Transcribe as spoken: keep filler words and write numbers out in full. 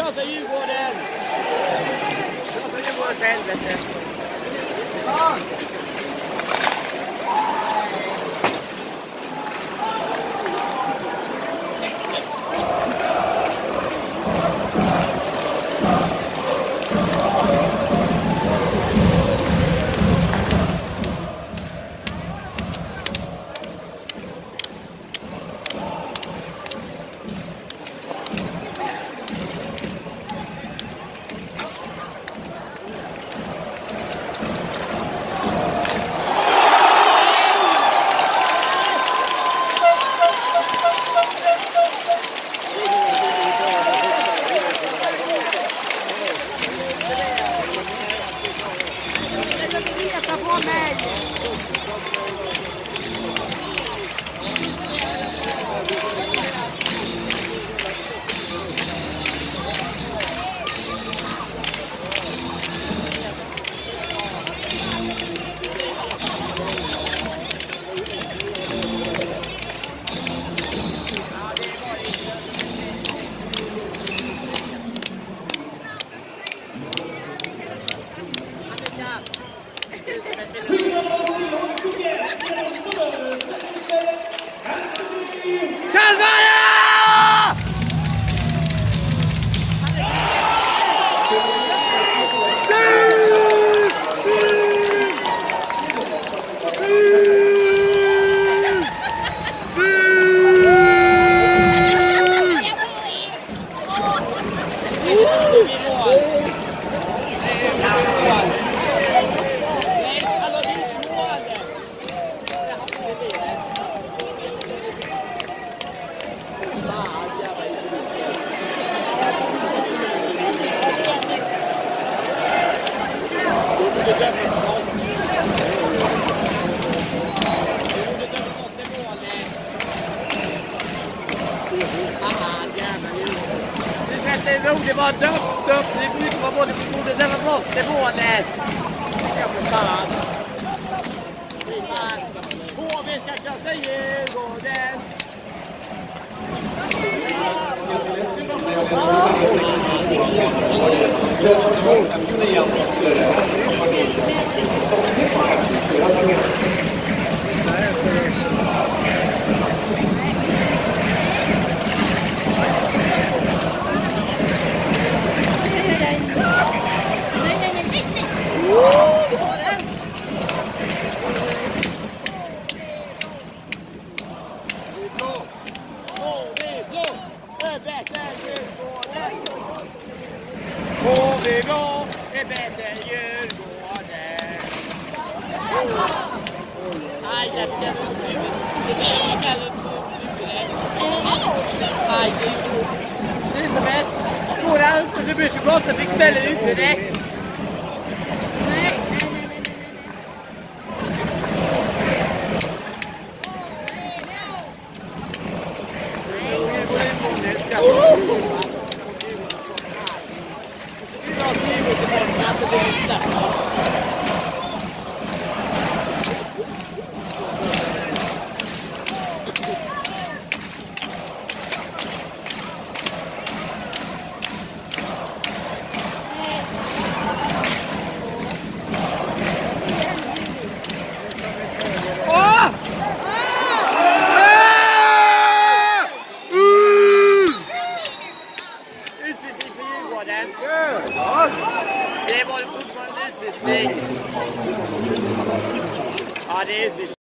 Krossa Djurgården! Krossa Djurgården för helvete! Det var döpt, döpt, det gick var både på bordet, det var bort, det var det. Jag får fan. H V ska krossa Djurgården. H V blå är bättre än Djurgården. Aj, jag kan inte ut. Jag kan inte ut. Aj, det är inte rätt. Skolan, du blir så gott att vi ställer ut direkt. Nej, nej, nej, nej, nej, nej. Nej, det går en månad. Ska jag det var fortfarande utvisning. Ja, det är utvisning.